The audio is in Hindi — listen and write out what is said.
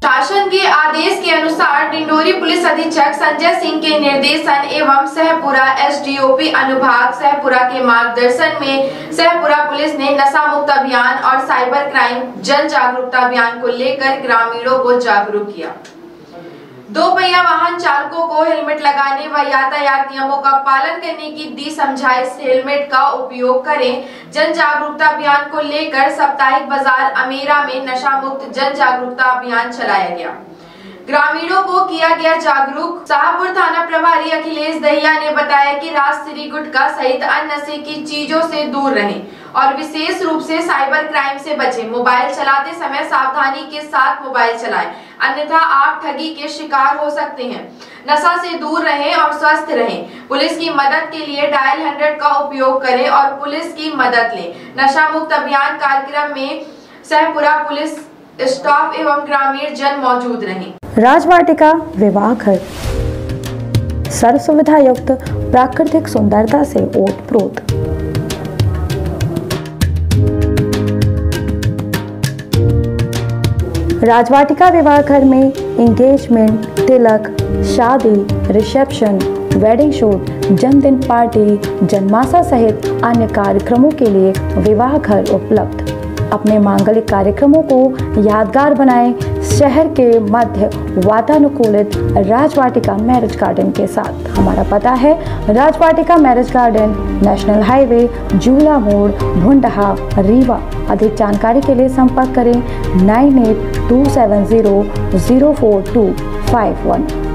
शासन के आदेश के अनुसार डिंडोरी पुलिस अधीक्षक संजय सिंह के निर्देशन एवं सहपुरा एसडीओपी अनुभाग सहपुरा के मार्गदर्शन में सहपुरा पुलिस ने नशा मुक्त अभियान और साइबर क्राइम जन जागरूकता अभियान को लेकर ग्रामीणों को जागरूक किया। दो पहिया वाहन चालकों को हेलमेट लगाने व यातायात नियमों का पालन करने की दी समझाइश, हेलमेट का उपयोग करें। जन जागरूकता अभियान को लेकर साप्ताहिक बाजार अमेरा में नशा मुक्त जन जागरूकता अभियान चलाया गया। ग्रामीणों को किया गया जागरूक। शाहपुर थाना प्रभारी अखिलेश दहिया ने बताया कि राजश्री गुटखा सहित अन्य नशे की चीजों से दूर रहें और विशेष रूप से साइबर क्राइम से बचें। मोबाइल चलाते समय सावधानी के साथ मोबाइल चलाएं, अन्यथा आप ठगी के शिकार हो सकते हैं। नशा से दूर रहें और स्वस्थ रहें। पुलिस की मदद के लिए डायल 100 का उपयोग करें और पुलिस की मदद लें। नशा मुक्त अभियान कार्यक्रम में सहपुरा पुलिस स्टाफ एवं ग्रामीण जन मौजूद रहे। राजवाटिका विवाह घर सर्व सुविधा युक्त प्राकृतिक सुंदरता से ओतप्रोत। राजवाटिका विवाह घर में एंगेजमेंट, तिलक, शादी, रिसेप्शन, वेडिंग शूट, जन्मदिन पार्टी, जन्माशा सहित अन्य कार्यक्रमों के लिए विवाह घर उपलब्ध। अपने मांगलिक कार्यक्रमों को यादगार बनाएं शहर के मध्य वातानुकूलित राजवाटिका मैरिज गार्डन के साथ। हमारा पता है Rajvatika marriage garden, national highway, Jula मोड़, भुंडहा, रीवा। अधिक जानकारी के लिए संपर्क करें 9827004251।